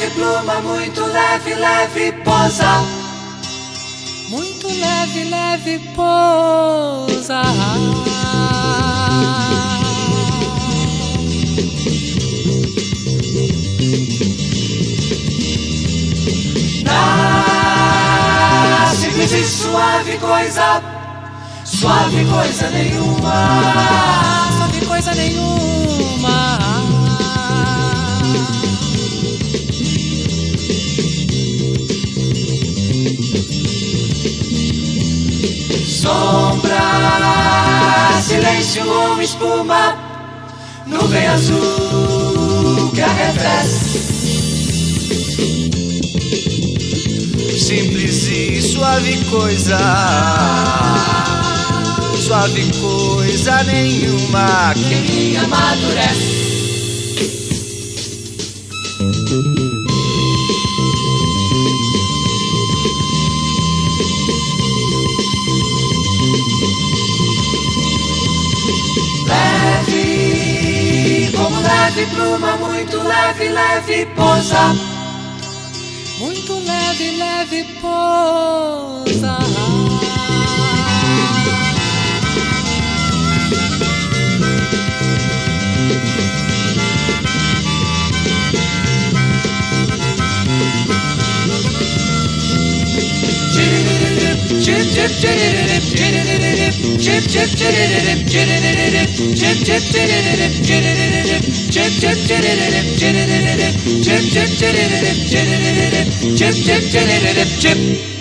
pluma, muito leve, leve, posa. Muito leve, leve, pousa. Ah, simples e suave coisa, suave coisa nenhuma, suave coisa nenhuma. Sombra, silêncio ou espuma, nuvem azul que arrefece. Simples e suave coisa, suave coisa nenhuma que me amadurece. Leve, como leve pluma, muito leve, leve, pousa. Muito leve, leve, pousa. Chip,